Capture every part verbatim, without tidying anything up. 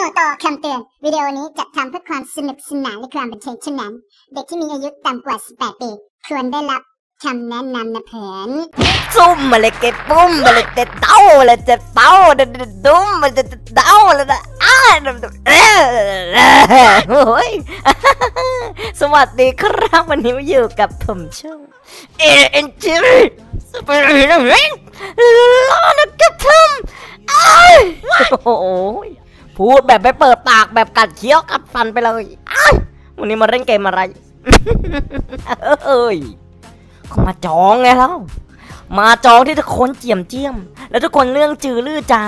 บอกต่อคำเตือนวิดีโอนี้จัดทำเพื่อความสนุกสนานและความบันเทิงเท่านั้นเด็กที่มีอายุต่ำกว่าสิบแปดปีควรได้รับคำแนะนำนะเพื่อนซุ่มมาเลยเก็ตปุ้มมาเลยเต็ดเต้าเลยเต็ดเต้าเด็ดดุ้มมาเต็ดเต้าเลยนะอ้าโอ้ยสวัสดีครับวันนี้มาอยู่กับผมช่องเอ็นจีสเปรีนะเฮ้ยรอนะกับทำโอ้ยพูดแบบไม่เปิดปากแบบกัดเคี้ยวกัดฟันไปเลยวันนี้มาเล่นเกมอะไรเอ้ยเขามาจองไงแล้วมาจองที่ทุกคนเจียมเจียมแล้วทุกคนเรื่องจือลือจา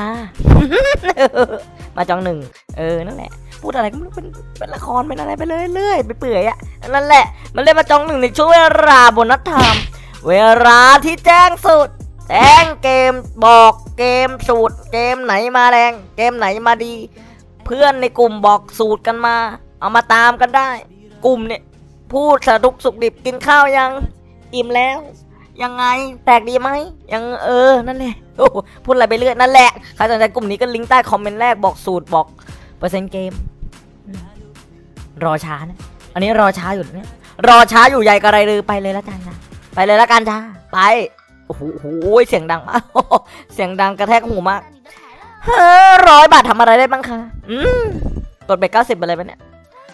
มาจองหนึ่งเออนั่นแหละพูดอะไรก็ไม่รู้เป็นเป็นละครเป็นอะไรไปเลยเรื่อยไปเปื่อยอ่ะนั่นแหละมันเล่นมาจองหนึ่งในช่วงเวลาบนนัดทำเวลาที่แจ้งสูตรแจ้งเกมบอกเกมสูตรเกมไหนมาแรงเกมไหนมาดีเพื่อนในกลุ่มบอกสูตรกันมาเอามาตามกันได้กลุ่มเนี่ยพูดสะดุกสุกดิบกินข้าวยังอิ่มแล้วยังไงแตกดีไหมยังเออนั่นแหละโอ้พูดอะไรไปเรื่อยนั่นแหละใครสนใจกลุ่มนี้ก็ลิงก์ใต้คอมเมนต์แรกบอกสูตรบอกเปอร์เซ็นต์เกมรอช้านะอันนี้รอช้าอยู่เนี่ยรอช้าอยู่ใหญ่กระไรลือไปเลยละกันจ้าไปเลยละกันจ้าไปโอ้โหเสียงดังมากเสียงดังกระแทกหูมากเฮ้อร้อยบาททำอะไรได้บ้างคะอืมกดไปเก้าสิบไปเลยปะเนี่ย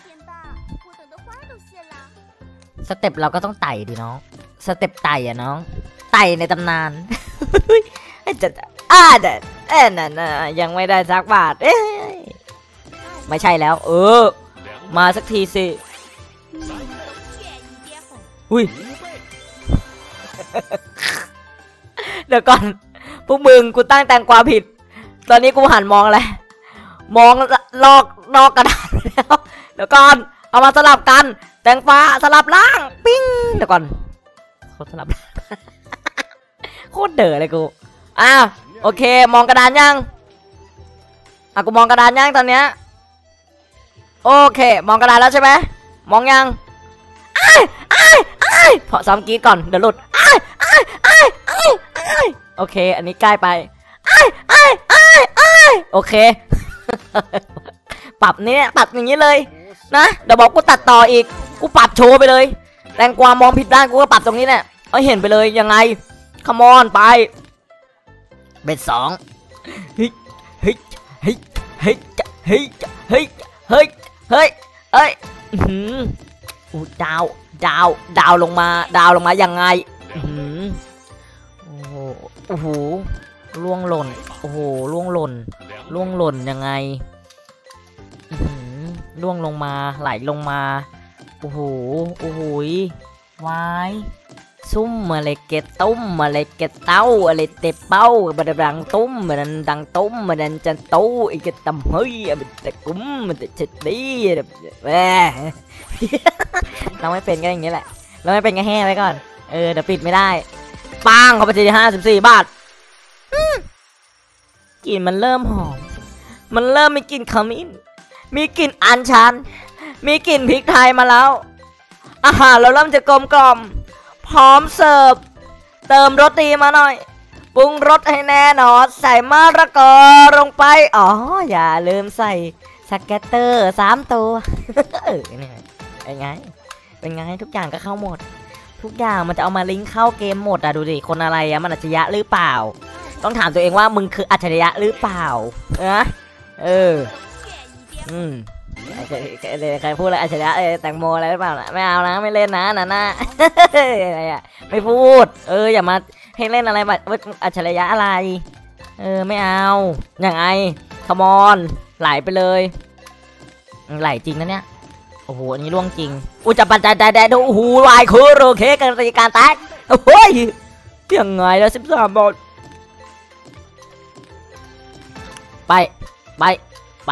สเต็ปเราก็ต้องไต่ดิน้องสเต็ปไต่อะน้องไต่ในตำนานจะอ่าเด็ดเอ้นั่นยังไม่ได้สักบาทเอ้ยไม่ใช่แล้วเออมาสักทีสิอุ้ยเดี๋ยวก่อนพวกมึงกูตั้งแตงกวาผิดตอนนี้กูหันมองอะไรมองลอกลอกกระดาษแล้วเดี๋ยวก่อนเอามาสลับกันแตงฟ้าสลับล่างปิ้งเดี๋ยวก่อนเขาสลับโคตรเด๋อเลยกูอ้าวโอเคมองกระดานยังอ่ะกูมองกระดานยังตอนเนี้ยโอเคมองกระดานแล้วใช่ไหมมองยังไอ้ไอ้ไอ้พอซ้ำกีดก่อนเดี๋ยวหลุดไอ้ไอ้ไอ้ไอ้ไอ้โอเคอันนี้ใกล้ไปไอ้ไอ้ไอ้ไอ้โอเคปรับนี้ปรับอย่างนี้เลยนะเดี๋ยวบอกกูตัดต่ออีกกูปรับโชว์ไปเลยแตงกวามองผิดด้านกูก็ปรับตรงนี้เนี่ยเอาเห็นไปเลยยังไงคัมอนไปเบ็ดสองเฮ้ยเฮ้ยเฮ้ยเฮ้ยเฮ้ยเฮ้ยเฮ้ยเฮ้ยเฮ้ยอืมอู้ดาวดาวดาวลงมาดาวลงมายังไงอืมโอ้โหโอ้โหล่วงหล่นโอ้โหล่วงหล่นล่วงหล่นยังไงล่วงลงมาไหลลงมาโอ้โหโอ้โหวายซุ่มมาเลยเกตตุ้มมาเลยเกตเต้าอะไรเตะเป้าบัดดังตุ้มมันดังตุ้มมันจันตู้อีกตำเฮ้ยมันแต่กุ้มมันแต่เจ็ดดีแหมเราไม่เป็นก็อย่างนี้แหละเราไม่เป็นก็แห้ไว้ก่อนเออเดี๋ยวปิดไม่ได้ปังเขาไปที่ห้าสิบสี่บาทกลิ่นมันเริ่มหอมมันเริ่มมีกลิ่นขมิ้นมีกลิ่นอัญชันมีกลิ่นพริกไทยมาแล้วอาหารเราเริ่มจะกลมกล่อมพร้อมเสิร์ฟเติมรสดีมาหน่อยปรุงรสให้แน่นอนใส่มะระกอลงไปอ๋ออย่าลืมใส่สแกตเตอร์สามตัวเออเนี่ยเป็นไงเป็นไงทุกอย่างก็เข้าหมดทุกอย่างมันจะเอามาลิงก์เข้าเกมหมดอะดูดิคนอะไรอะมันอัจฉริยะหรือเปล่าต้องถามตัวเองว่ามึงคืออัจฉริยะหรือเปล่านะเอออืมใครพูดอะไรอัจฉริยะแตงโมอะไรหรือเปล่าไม่เอานะไม่เล่นนะนะน่าอะไรอะไม่พูดเอออย่ามาให้เล่นอะไรแบบอัจฉริยะอะไรเออไม่เอาอย่างไงคอมอนไหลไปเลยไหลจริงนะเนี่ยโอ้โหอันนี้ล่วงจริงอุจจาระใจใจแดดโอ้โหวายคือโรเคกันตีการแตกโอ้ยยังไงแล้วสิบสามบอลไปไปไป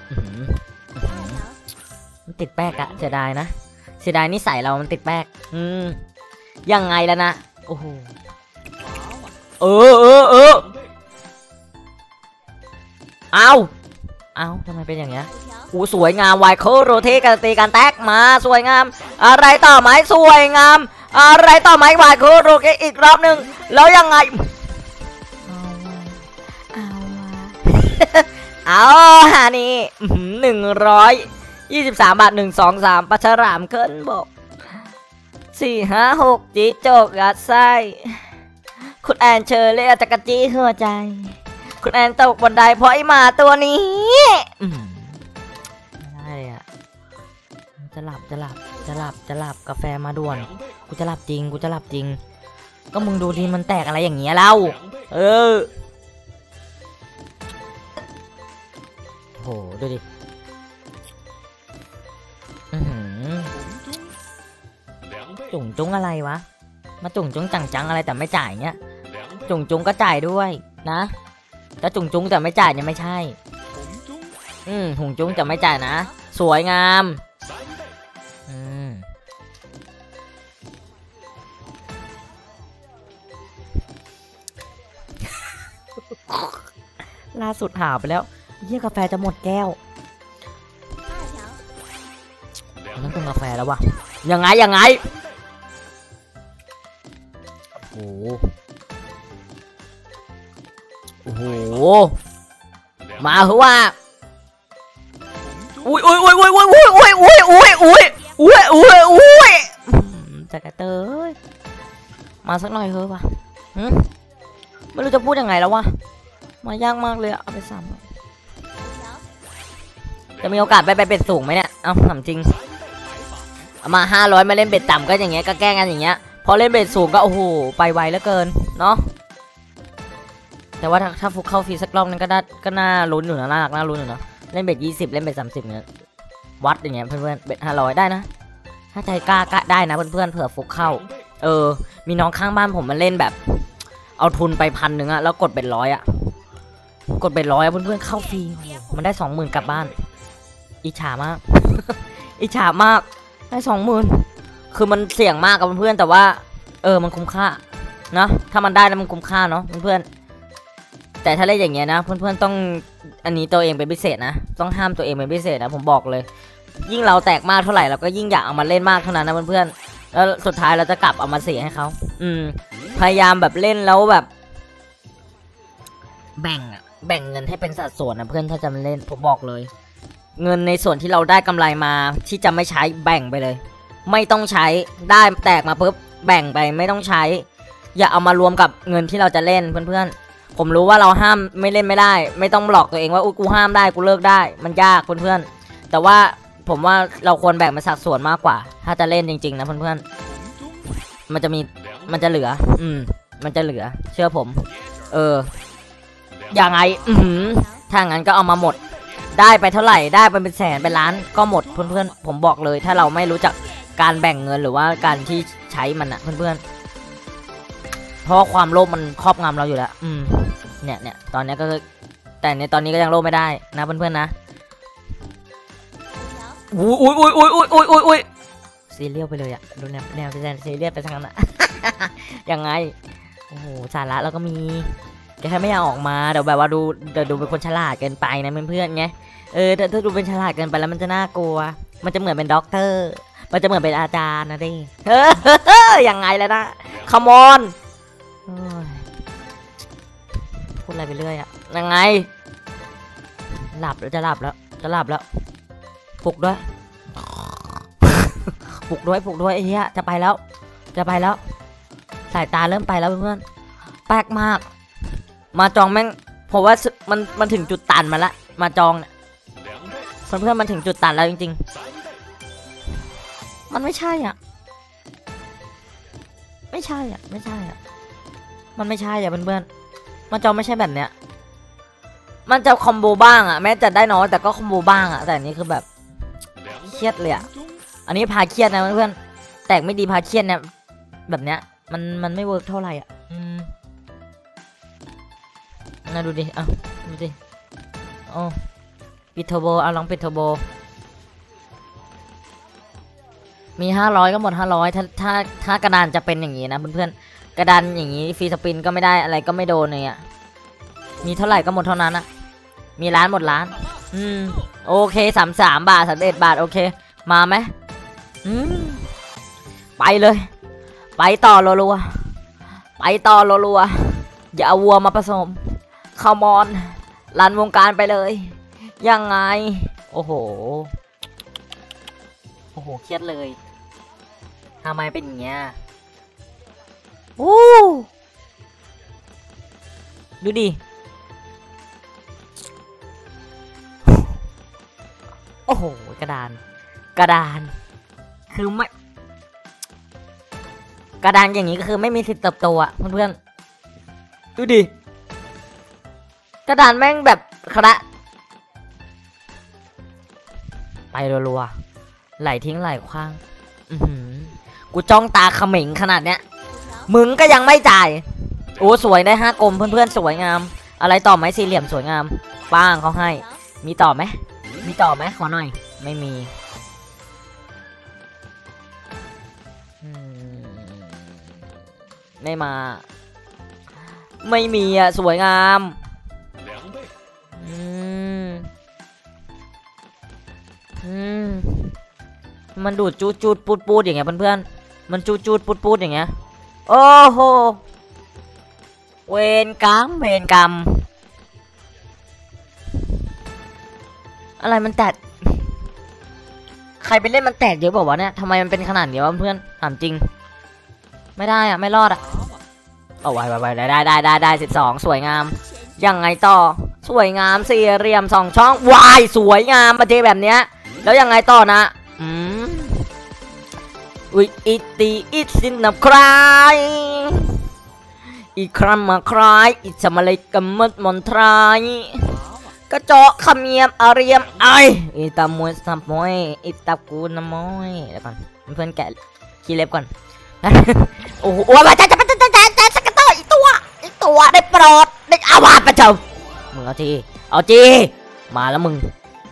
มันติดแป๊กอะเสียดายนะเสียดายนิสัยเรามันติดแป๊กอืมยังไงแล้วนะโอ้โหเออเออเออเอาเอาทำไมเป็นอย่างเงี้ยอู้สวยงามไวเคอร์โรเทกันตีการแตกมาสวยงามอะไรต่อไหมสวยงามอะไรต่อไหมไวเคอร์โรเทอีกรอบหนึ่งแล้วยังไงเอาเอาฮะนี่หนึ่งร้อยยี่สิบสามบาทหนึ่งสองสามปลาฉลามเกินบอกสี่ห้าหกจีโจกยัดไส้คุณแอนเชอร์เรียกจักรจี้หัวใจคุณแอนตกบนไดเพราะไอหมาตัวนี้ไม่ได้อะจะหลับจะหลับจะหลับจะหลับกาแฟมาด่วนกูจะหลับจริงกูจะหลับจริงก็มึงดูดิมันแตกอะไรอย่างเงี้ยเล่าเออโหดูดิจุ่งจุ้งอะไรวะมาจุ่งจุ้งจังจังอะไรแต่ไม่จ่ายเงี้ยจุ่งจุ้งก็จ่ายด้วยนะแต่จุ่งจุ้งแต่ไม่จ่ายเนี่ยไม่ใช่อืมหุงจุ้งแต่ไม่จ่ายนะสวยงามอืมล่าสุดหาไปแล้วเยี่ยกาแฟจะหมดแก้วนั่นเป็นกาแฟแล้ววะยังไงยังไงโอ้โหโอ้โหมาเหรอว่าอุ้ยอุ้ยอุ้ยอุ้ยอุ้ยอุ้ยอุ้ยอุ้ยอุ้ยอุ้ยอุ้ยอุ้ยอุ้ยจักรเตยมาสักหน่อยเถอะวะไม่รู้จะพูดยังไงแล้ววะมายากมากเลยอะเอาไปซ้ำจะมีโอกาสไปไปเบ็ดสูงไหมเนี่ยเอาถามจริงเอามาห้าร้อยมาเล่นเบ็ดต่ำก็อย่างเงี้ยก็แก้กันอย่างเงี้ยพอเล่นเบ็ดสูงก็โอ้โหไปไวเหลือเกินเนาะแต่ว่าถ้าถ้าฟุกเข้าฟรีสักรอบนึงก็น่าก็น่าลุ้นอยู่นะน่ารักน่าลุ้นอยู่นะเล่นเบ็ดยี่สิบเล่นเบ็ดสามสิบเนี่ยวัดอย่างเงี้ยเพื่อนๆเบ็ดห้าร้อยได้นะถ้าใจกล้ากล้าได้นะเพื่อนๆเผื่อฟุกเข้าเออมีน้องข้างบ้านผมมาเล่นแบบเอาทุนไปพันหนึ่งอะแล้วกดเบ็ดร้อยอะกดเบ็ดร้อยเพื่อนๆเข้าฟรีมันได้สองหมื่นกลับบ้านอิจฉามาก อิจฉามากได้สองหมื่นคือมันเสี่ยงมากกับเพื่อนๆแต่ว่าเออมันคุ้มค่านะถ้ามันได้แล้วมันคุ้มค่าเนาะเพื่อนๆแต่ถ้าเล่นอย่างเงี้ยนะเพื่อนๆต้องอันนี้ตัวเองเป็นพิเศษนะต้องห้ามตัวเองเป็นพิเศษนะผมบอกเลยยิ่งเราแตกมากเท่าไหร่เราก็ยิ่งอยากเอามาเล่นมากเท่านั้นนะเพื่อนๆแล้วสุดท้ายเราจะกลับเอามาเสียให้เขาอืมพยายามแบบเล่นแล้วแบบแบ่งอะแบ่งเงินให้เป็นสัดส่วนนะเพื่อนถ้าจะมาเล่นผมบอกเลยเงินในส่วนที่เราได้กำไรมาที่จะไม่ใช้แบ่งไปเลยไม่ต้องใช้ได้แตกมาปุ๊บแบ่งไปไม่ต้องใช้อย่าเอามารวมกับเงินที่เราจะเล่นเพื่อนๆผมรู้ว่าเราห้ามไม่เล่นไม่ได้ไม่ต้องหลอกตัวเองว่าอุ๊ยกูห้ามได้กูเลิกได้มันยากเพื่อนๆแต่ว่าผมว่าเราควรแบ่งเป็นสัดส่วนมากกว่าถ้าจะเล่นจริงๆนะเพื่อนๆมันจะมีมันจะเหลืออืมมันจะเหลือเชื่อผมเออยังไงอืมถ้างั้นก็เอามาหมดได้ไปเท่าไหร่ได้ไปเป็นแสนเป็นล้านก็หมดเพื่อนๆผมบอกเลยถ้าเราไม่รู้จักการแบ่งเงินหรือว่าการที่ใช้มันอะเพื่อนๆเพราะความโลภมันครอบงำเราอยู่แล้วอืมเนี่ยเนี่ยตอนนี้ก็แต่ในตอนนี้ก็ยังโลภไม่ได้นะเพื่อนๆนะอุ้ยอุ้ยอุ้ยอุ้ยอุ้ยอุ้ยอุ้ยอุ้ยซีเรียลไปเลยอะดูแนวแนวซีเรียลไปทางนั้นอะ ยังไงโอ้โหสาระเราก็มีแกแค่ไม่อยากออกมาเดี๋ยวแบบว่าดูเดี๋ยวดูเป็นคนฉลาดเกินไปนะเพื่อนๆไงเออถ้าดูเป็นฉลาดเกินไปแล้วมันจะน่ากลัวมันจะเหมือนเป็นด็อกเตอร์มันจะเหมือนเป็นอาจารย์นะดิเฮ้ยยังไงแล้วนะคัมออนพูดอะไรไปเรื่อยอะยังไงหลับแล้วจะหลับแล้วจะหลับแล้วปลุกด้วยปลุกด้วยปลุกด้วยไอ้เหี้ยจะไปแล้วจะไปแล้วสายตาเริ่มไปแล้วเพื่อนๆแปลกมากมาจองแม่งผมว่ามันมันถึงจุดตันมาละมาจองเนี่ยเพื่อนๆมันถึงจุดตันแล้วจริงๆมันไม่ใช่อ่ะไม่ใช่อ่ะไม่ใช่อ่ะมันไม่ใช่อ่ะเพื่อนๆมาจองไม่ใช่แบบเนี้ยมันจะคอมโบบ้างอ่ะแม้จะได้น้อยแต่ก็คอมโบบ้างอ่ะแต่อันนี้คือแบบเครียดเลยอ่ะอันนี้พาเครียดนะเพื่อนๆแตกไม่ดีพาเครียดเนี่ยแบบเนี้ยมันมันไม่เวิร์กเท่าไหร่อ่ะอืมน่าดูดิอ่ะดูดิโอ้ปิดเทอร์โบเอาลองปิดเทอร์โบมีห้าร้อยก็หมดห้าร้อยถ้าถ้าถ้ากระดานจะเป็นอย่างนี้นะเพื่อนๆกระดานอย่างนี้ฟรีสปินก็ไม่ได้อะไรก็ไม่โดนเลยอ่ะมีเท่าไหร่ก็หมดเท่านั้นนะมีล้านหมดล้านอืมโอเคสามสามบาทสามเอ็ดบาทโอเคมาไหมอืมไปเลยไปต่อรัวๆไปต่อรัวๆอย่าเอาวัวมาผสมคามอนรันวงการไปเลยยังไงโอ้โหโอ้โหเครียดเลยทำไมเป็นอย่างเงี้ยโอ้ดูดิโอ้โหกระดานกระดานคือไม่กระดานอย่างนี้ก็คือไม่มีสิทธิ์เติบโตอ่ะเพื่อนๆดูดิกระดานแม่งแบบคระไปรัวๆไหลทิ้งไหลคว้างอือหือกูจ้องตาเขม็งขนาดเนี้ยมึงก็ยังไม่จ่ายโอ้สวยได้ห้ากลมเพื่อนๆสวยงามอะไรต่อไหมสี่เหลี่ยมสวยงามป้างเขาให้มีต่อไหมมีต่อไหมขอหน่อยไม่มีไม่มาไม่มีอ่ะสวยงามอืมอืมมันดูดจูดจูดปูดปูดอย่างเงี้ยเพื่อนๆมันจูดจูดปูดปูดอย่างเงี้ยโอ้โหเวรกรรมเวรกรรมอะไรมันแตกใครไปเล่นมันแตกเยอะบอกว่าเนี่ยทำไมมันเป็นขนาดนี้วะเพื่อนถามจริงไม่ได้อะไม่รอดอะเอาไว้ไว้ไว้ได้ได้ได้ได้สิบสองสวยงามยังไงต่อสวยงามสี่เหลี่ยมสองช่องวายสวยงามมาเจแบบเนี้ยแล้วยังไงต่อนะอืมอุ้ยอิตีอิสินนับใครอีครัมมาคลายอิสมาเลกมัดมอนทรายกระเจาะขมียมอาเรียมไออิตามวยสับมวยอิตากูนมวยเดี๋ยวก่อนเพื่อนแกะคีเล็บก่อนโอ้โหมาจ้าจ้าจ้าจ้าจ้าจ้าสกัดต่ออีตัวอีตัวได้โปรดได้อาวาดประเจ้ามึงเอาจีเอาจีมาแล้วมึง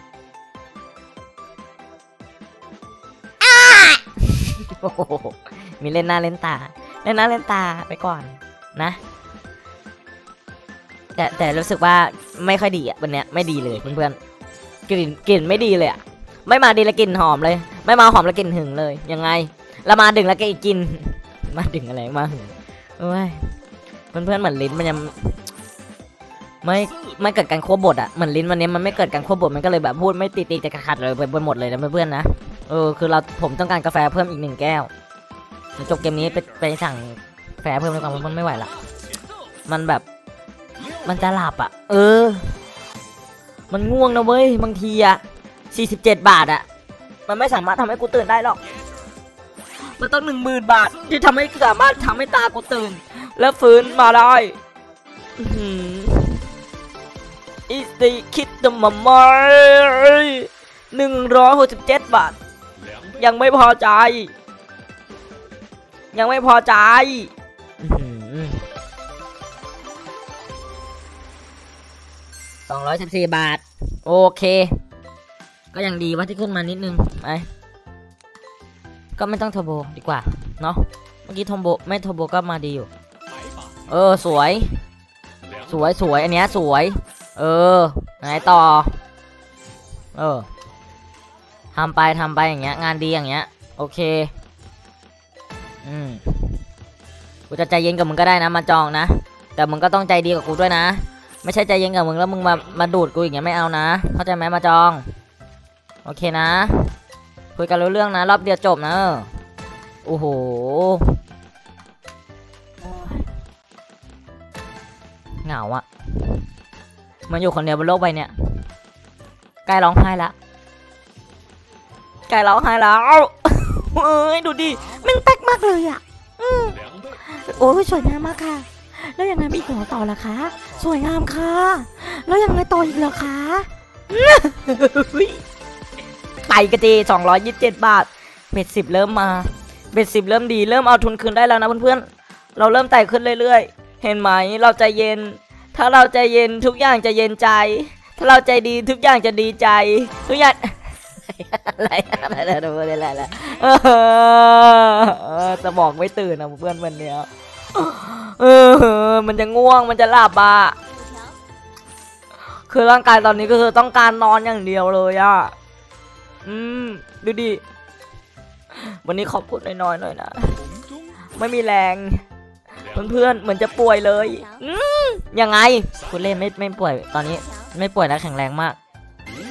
มีเล่นหน้าเล่นตาเล่นหน้าเล่นตาไปก่อนนะแต่แต่รู้สึกว่าไม่ค่อยดีอ่ะวันเนี้ยไม่ดีเลยเพื่อนๆกลิ่นกลิ่นไม่ดีเลยอ่ะไม่มาดีแล้วกลิ่นหอมเลยไม่มาหอมแล้วกลิ่นหึงเลยยังไงแล้วมาดึงแล้วก็อีกกินมาดึงอะไรมาหึงเอ้ยเพื่อนๆเหมือนลิ้นมันยังไม่ไม่เกิดการควบบทอ่ะเหมือนลิ้นวันนี้มันไม่เกิดการควบบทมันก็เลยแบบพูดไม่ติดติดจะขัดเลยไปหมดเลยนะเพื่อนๆนะเออคือเราผมต้องการกาแฟเพิ่มอีกหนึ่งแก้วจบเกมนี้ไปไปสั่งกาแฟเพิ่มดีกว่ามันไม่ไหวละมันแบบมันจะหลับอ่ะเออมันง่วงนะเว้ยบางทีอ่ะสี่สิบเจ็ดบาทอ่ะมันไม่สามารถทำให้กูตื่นได้หรอกมันต้องหนึ่งหมื่นบาทที่ทำให้สามารถทำให้ตากูตื่นแล้วฟื้นมาได้อีสตีคิดตัวมาไม่หนึ่งร้อยหกสิบเจ็ดบาทยังไม่พอใจยังไม่พอใจสองร้อยสิบสี่บาทโอเคก็ยังดีว่าที่ขึ้นมานิดนึงไปก็ไม่ต้องเทอร์โบดีกว่าเนาะเมื่อกี้เทอร์โบไม่เทอร์โบก็มาดีอยู่เออสวยสวยสวยอันเนี้ยสวยเออไหนต่อเออทำไปทำไปอย่างเงี้ยงานดีอย่างเงี้ยโอเคอืมกูจะใจเย็นกับมึงก็ได้นะมาจองนะแต่มึงก็ต้องใจดีกับกูด้วยนะไม่ใช่ใจเย็นกับมึงแล้วมึงมามาดูดกูอย่างเงี้ยไม่เอานะเข้าใจไหมมาจองโอเคนะคุยกันรู้เรื่องนะรอบเดียวจบนะโอ้โหเหงาอะมันอยู่คนเดียวบนโลกใบเนี้ยใกล้ร้องไห้ละใกล้ร้องไห้แล้วเอ้ยดูดิมันแป๊กมากเลยอะโอ้ยสวยงามมากค่ะแล้วยังไงมีต่อต่อล่ะคะสวยงามค่ะแล้วยังไงต่ออีกเหรอคะไปกระเจสองร้อยยี่สิบเจ็ดบาทเบ็ดสิบเริ่มมาเบ็ดสิบเริ่มดีเริ่มเอาทุนคืนได้แล้วนะเพื่อนๆเราเริ่มไต่ขึ้นเรื่อยๆเห็นไหมเราใจเย็นถ้าเราใจเย็นทุกอย่างจะเย็นใจถ้าเราใจดีทุกอย่างจะดีใจทุกอย่างอะไรอะไรอะไรอะไรอะไรสมองไม่ตื่นนะเพื่อนวันเนี้ยเออมันจะง่วงมันจะหลับอ่ะคือร่างกายตอนนี้ก็คือต้องการนอนอย่างเดียวเลยอ่ะอืมดูดิวันนี้ขอบคุณน้อยๆหน่อยนะไม่มีแรงเพื่อนๆเหมือนจะป่วยเลยอืมยังไงคุณเล่นไม่ไม่ป่วยตอนนี้ไม่ป่วยนะแข็งแรงมาก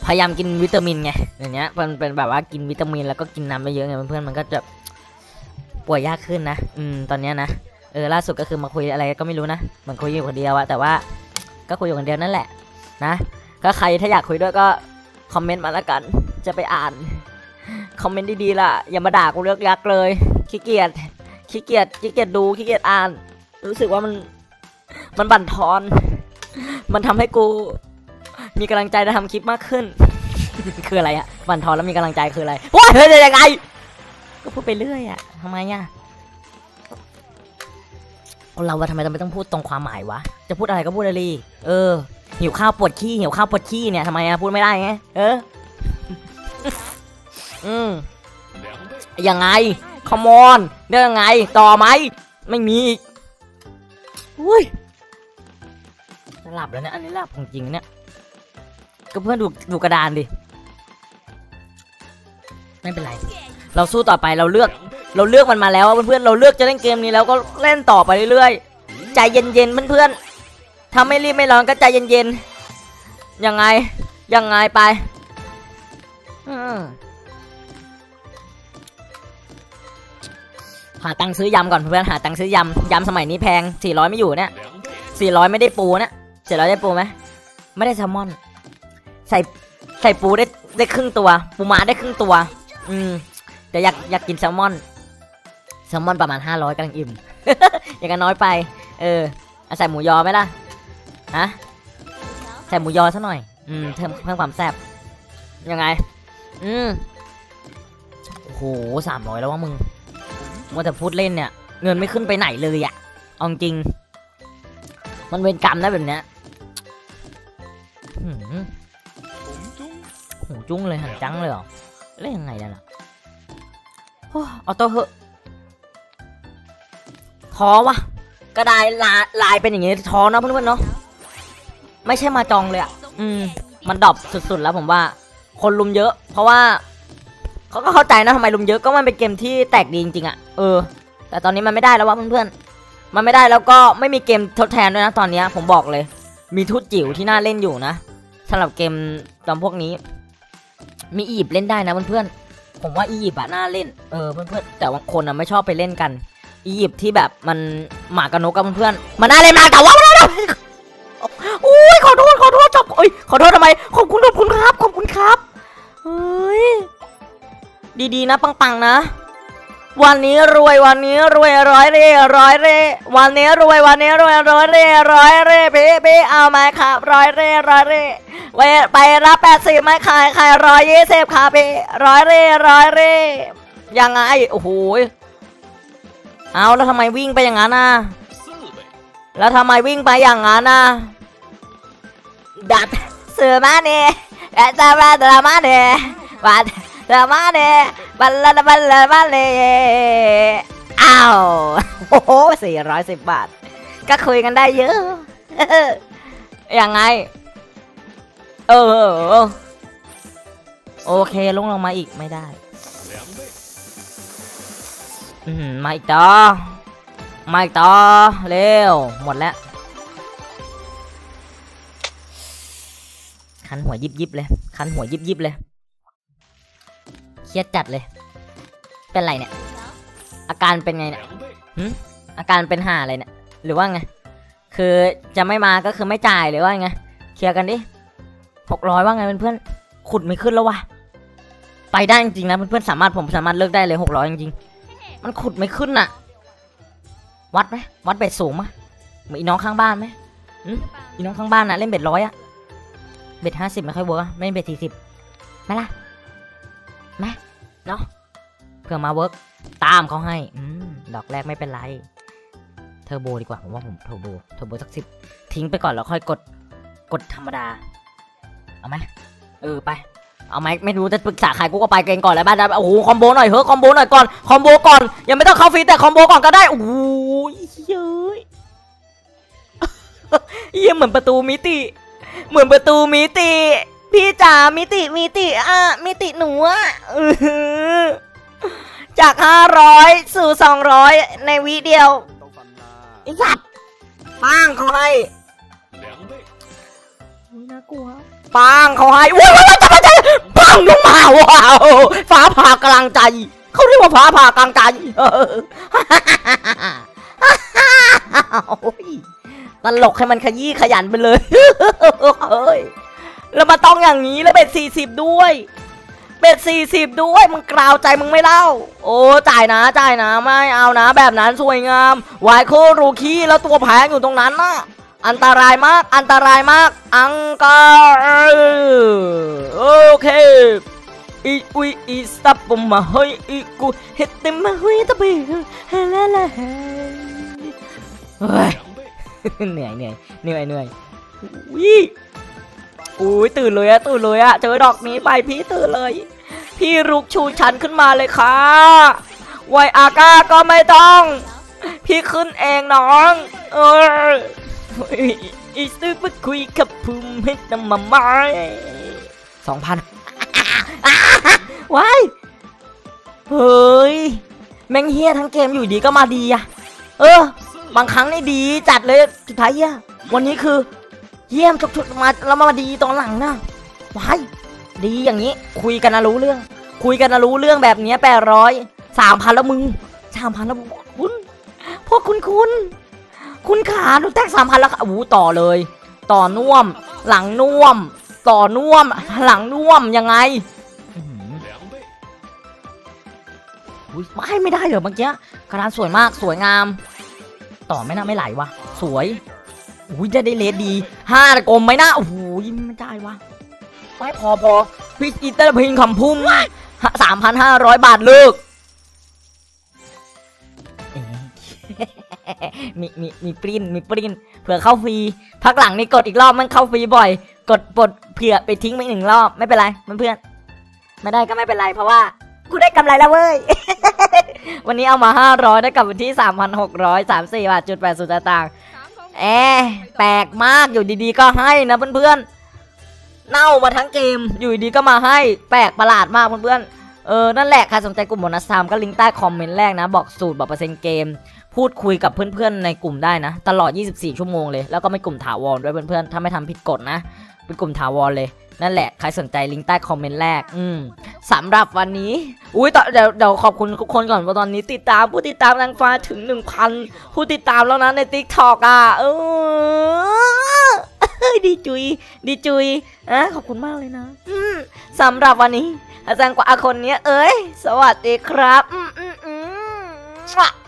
พยายามกินวิตามินไงอย่างเงี้ยมันเป็นแบบว่ากินวิตามินแล้วก็กินน้ำไปเยอะไงเพื่อนๆมันก็จะป่วยยากขึ้นนะอืมตอนเนี้ยนะเออล่าสุดก็คือมาคุยอะไรก็ไม่รู้นะเหมือนคุยอยู่คนเดียวอะแต่ว่าก็คุยอยู่คนเดียวนั่นแหละนะก็ใครถ้าอยากคุยด้วยก็คอมเมนต์มาแล้วกันจะไปอ่านคอมเมนต์ดีๆล่ะอย่ามาด่ากูเลือกยักเลยขี้เกียจขี้เกียจขี้เกียจดูขี้เกียจอ่านรู้สึกว่ามันมันบั่นทอนมันทำให้กูมีกำลังใจจะทำคลิปมากขึ้น คืออะไรอะบั่นทอนแล้วมีกำลังใจคืออะไรว้ายเฮ้ยยังไงก็พูดไปเรื่อยอะทำไมอะเราว่าทำไมเราไม่ต้องพูดตรงความหมายวะจะพูดอะไรก็พูดเลยเออหิวข้าวปวดขี้หิวข้าวปวดขี้เนี่ยทำไมอะพูดไม่ได้ไงเออ อืมยังไงคอมอนเรื่องไงต่อไหมไม่มีอุ้ยหลับแล้วเนี่ยอันนี้หลับจริงๆเนี่ยก็เพื่อนดูดูกระดานดิไม่เป็นไรเราสู้ต่อไปเราเลือกเราเลือกมันมาแล้วเพื่อนๆเราเลือกจะเล่นเกมนี้แล้วก็เล่นต่อไปเรื่อยๆใจเย็นๆเพื่อนๆถ้าไม่รีบไม่ร้อนก็ใจเย็นๆยังไงยังไงไปหาตังค์ซื้อยำก่อนเพื่อนหาตังค์ซื้อยำยำสมัยนี้แพงสี่ร้อยไม่อยู่เนี่ยสี่ร้อยไม่ได้ปูเนี่ยเจ็ดร้อยได้ปูไหมไม่ได้แซลมอนใส่ใส่ปูได้ได้ครึ่งตัวปูม้าได้ครึ่งตัวอืมแต่อยากอยากกินแซลมอนแซลมอนประมาณห้าร้อยกำลังอิ่ม อย่างกันน้อยไปเออใส่หมูยอไหมล่ะฮะใส่หมูยอซะหน่อยอืมเพิ่มเพิ่มความแซ่บยังไงอืมโอ้โหสามร้อยแล้วว่ามึงว่าแต่พูดเล่นเนี่ยเงินไม่ขึ้นไปไหนเลยอะเอาจริงมันเป็นกรรมนะแบบเนี้ยหูจุ้งเลยหันจังเลยเหรอเล่นยังไงล่ะออโต้เหอะท้อวะกระดาษลายลายเป็นอย่างงี้ท้อนะเพื่อนๆเนาะไม่ใช่มาจองเลยอ่ะอืมมันดรอปสุดๆแล้วผมว่าคนลุมเยอะเพราะว่าเขาก็เข้าใจนะทำไมลุมเยอะก็มันเป็นเกมที่แตกดีจริงๆอ่ะเออแต่ตอนนี้มันไม่ได้แล้ววะเพื่อนๆมันไม่ได้แล้วก็ไม่มีเกมทดแทนด้วยนะตอนนี้ผมบอกเลยมีทุตจิ๋วที่น่าเล่นอยู่นะสำหรับเกมตอนพวกนี้มีอียิปต์เล่นได้นะเพื่อนๆผมว่าอียิปต์อะน่าเล่นเออเพื่อนๆแต่บางคนอะไม่ชอบไปเล่นกันอียิปต์ที่แบบมันหมากกับนกกับเพื่อนๆมันน่าเล่นมากแต่ว่าอุ้ยขอโทษขอโทษจบเอ้ยขอโทษทำไมขอบคุณขอบคุณครับขอบคุณครับเฮ้ยดีๆนะปังๆนะวันนี้รวยวันนี้รวยร้อยเร่ร้อยเร่วันนี้รวยวันนี้รวยร้อยเร่ร้อยเร่เป๊ะเป๊ะเอาไหมครับร้อยเร่ร้อยเร่ไปไปรับแปดสิบไม่ขายขายร้อยยี่สิบค่ะเป๊ะร้อยเร่ร้อยเร่ยังไงโอ้โหเอาแล้วทำไมวิ่งไปอย่างนั้นน่ะแล้วทำไมวิ่งไปอย่างนั้นน่ะดัดเสือมาเนี่ยแอบจะมาดราม่าเนี่ยบัดดราม่าเนี่ยบัลลัลบัลลัลบัลเลยอ้าวโอ้โหสี่ร้อยสิบบาทก็คุยกันได้เยอะยังไงเออโอเคลงลงมาอีกไม่ได้อืมมาอีกต่อมาอีกต่อเร็วหมดแล้วคันหัวยิบยิบเลยคันหัวยิบยิบเลยเครียดจัดเลยเป็นไรเนี่ยอาการเป็นไงเนี่ยหืมอาการเป็นห่าอะไรเนี่ยหรือว่าไงคือจะไม่มาก็คือไม่จ่ายหรือว่าไงเคลียร์กันดิหกร้อยว่าไงเพื่อนๆขุดไม่ขึ้นแล้ววะไปได้จริงๆนะเพื่อนๆสามารถผมสามารถเลิกได้เลยหกร้อยจริงๆมันขุดไม่ขึ้นน่ะวัดไหมวัดเบ็ดสูงมั้ยเหมือนอีน้องข้างบ้านไหมอืมอีน้องข้างบ้านนะเล่นเบ็ดร้อยอะเบ็ดห้าสิบไม่ค่อยเวิร์กไม่เบ็ดสี่สิบไหมล่ะไหมเนาะเพื่อมาเวิร์กตามเขาให้อืมดอกแรกไม่เป็นไรเทอร์โบดีกว่าผมว่าผมเทอร์โบเทอร์โบสักสิบทิ้งไปก่อนแล้วค่อยกดกดธรรมดาเอาไหมเออไปเอาไหมไม่รู้จะปรึกษาใครกูก็ไปเก่งก่อนแล้วบ้านโอ้โหคอมโบหน่อยเฮ้ยคอมโบหน่อยก่อนคอมโบก่อนยังไม่ต้องเข้าฟรีแต่คอมโบก่อนก็ได้โอ้ยเย้ยเยี่ยมเหมือนประตูมิติเหมือนประตูมิติพี่จ๋ามิติมิติอ่ะมิติหนูอ่ะจากห้าร้อยสู่สองร้อยในวิเดียวไอ้สัตว์ปังเขาให้น่ากลัวปังเขาให้ว้าวจะมาจะปังลงมาว้าวฟ้าผ่ากลางใจเขาเรียกว่าฟ้าผ่ากลางใจตลกให้มันขยี้ขยันไปเลยเฮ้ยแล้วมาต้องอย่างนี้แล้วเบ็ดสี่สิบด้วยเบ็ดสี่สิบด้วยมึงกล่าวใจมึงไม่เล่าโอ้จ่ายนะจ่ายนะไม่เอานะแบบนั้นสวยงามวายโครูคีแล้วตัวแพงอยู่ตรงนั้นนะอันตรายมากอันตรายมากอังกาโอเคอีอุยอีสตับผมมาเฮ้ยอีกูเฮ็ดเต็มมาเฮ้ยตะเบงเฮ้ยละละเฮ้ยเหนื่อยเหนื่อยเหนื่อยเหนื่อยวิอุ้ยตื่นเลยอะตื่นเลยอะเจอดอกนี้ไปพี่ตื่นเลยพี่ลุกชูฉันขึ้นมาเลยค่ะไวอาก้าก็ไม่ต้องพี่ขึ้นเองน้องเอออีซื้อไปคุยกับภูมิให้นำมาไม้สองพันว้ายเฮ้ยแม่งเฮียทั้งเกมอยู่ดีก็มาดีอะเออบางครั้งนี่ดีจัดเลยสุดท้ายเฮียวันนี้คือเยี่ยมชุดๆมาแล้วมาดีตอนหลังนะว้ายดีอย่างนี้คุยกันนะรู้เรื่องคุยกันนะรู้เรื่องแบบนี้แปดร้อยสามพันแล้วมึงสามพันแล้วคุณพวกคุณคุณคุณขาดูแตกสามพันแล้วค่ะอู้ต่อเลยต่อน่วมหลังน่วมต่อน่วมหลังน่วมยังไงไม่ไม่ได้เหรอเมื่อกี้กระดานสวยมากสวยงามต่อไม่น่าไม่ไหลวะสวยอุ้ยจะได้เลสดีห้ากลมไหมนะโอ้โหไม่ได้วะไม่พอพอพี่อีเตอร์พิงคำพุ่มสามพันห้าร้อยบาทเลิกมีมีมีปริ้นมีปริ้นเผื่อเข้าฟรีพักหลังนี่กดอีกรอบมันเข้าฟรีบ่อยกดปลดเผื่อไปทิ้งไปหนึ่งรอบไม่เป็นไรเพื่อนๆไม่ได้ก็ไม่เป็นไรเพราะว่ากูได้กำไรแล้วเว้ย วันนี้เอามาห้าร้อยได้กลับวันที่ สามพันหกร้อยสามสิบสี่ บาทจุดแปดศูนย์ต่างๆแอบแปลกมากอยู่ดีๆก็ให้นะเพื่อนๆเน่ามาทั้งเกมอยู่ดีก็มาให้แปลกประหลาดมากเพื่อนๆเออนั่นแหละใครสนใจกลุ่มโบนัสไทม์ก็ลิงก์ใต้คอมเมนต์แรกนะบอกสูตรบอกเปอร์เซ็นต์เกมพูดคุยกับเพื่อนๆในกลุ่มได้นะตลอดยี่สิบสี่ชั่วโมงเลยแล้วก็ไม่กลุ่มถาวรด้วยเพื่อนๆถ้าไม่ทำผิดกฎนะเป็นกลุ่มถาวรเลยนั่นแหละใครสนใจลิงก์ใต้คอมเมนต์แรกอืมสำหรับวันนี้อุ้ยต่อเดี๋ยวเดี๋ยวขอบคุณทุกคนก่อนว่าตอนนี้ติดตามผู้ติดตามนางฟ้าถึง หนึ่งพัน ผู้ติดตามแล้วนะใน ติ๊กต็อก อ่ะเออดีจุยดีจุยอ่ะขอบคุณมากเลยนะอืมสำหรับวันนี้อาจารย์กว่าคนนี้เอ้ยสวัสดีครับอืมอืมอืม